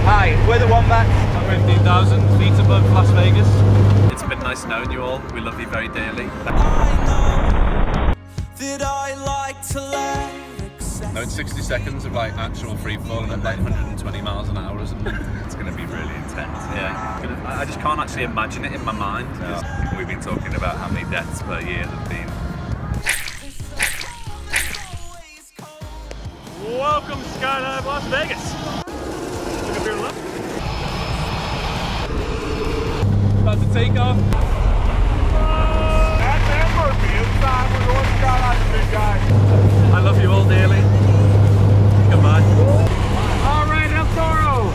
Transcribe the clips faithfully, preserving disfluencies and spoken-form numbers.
Hi, we're the Wombats. fifteen thousand feet above Las Vegas. It's been nice knowing you all. We love you very dearly. I know that I like to let No, it's sixty seconds of like actual free fall and then like one hundred twenty miles an hour or something. It's going to be really intense. Yeah. I just can't actually imagine it in my mind. Yeah. We've been talking about how many deaths per year there've been. Welcome to Skydive Las Vegas. Look up here and look. About to take off. That's Ann Murphy. It's time we're going to skydive, big guy. I love you all dearly. Goodbye. All right, El Toro.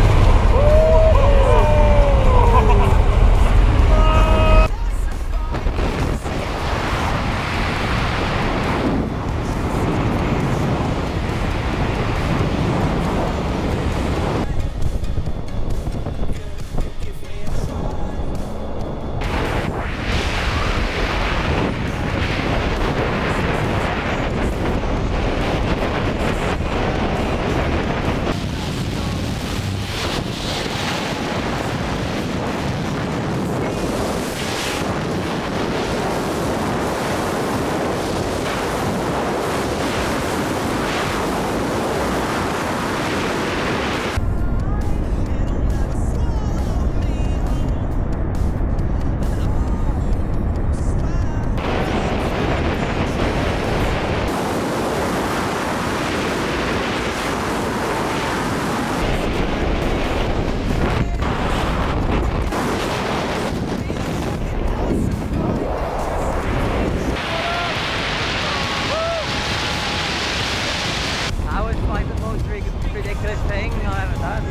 Ridiculous thing I ever done.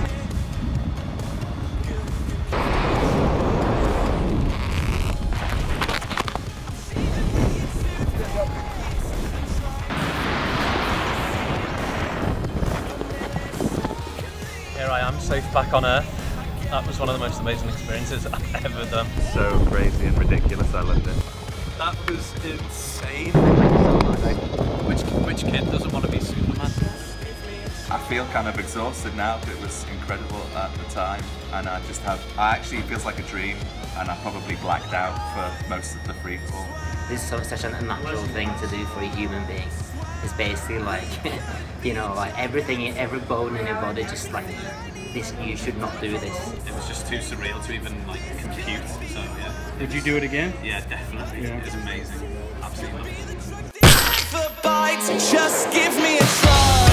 Here I am, safe back on Earth. That was one of the most amazing experiences I've ever done. So crazy and ridiculous, I loved it. That was insane. Which, which kid doesn't want to be Superman? I feel kind of exhausted now, but it was incredible at the time, and I just have, I actually, it feels like a dream, and I probably blacked out for most of the free fall. This is so, such an unnatural thing to do for a human being. It's basically like, you know, like everything, every bone in your body just like, this, you should not do this. It was just too surreal to even like compute, so yeah. Did you do it again? Yeah, definitely. Yeah. It was amazing. Absolutely loved it. the bites, just give me a try.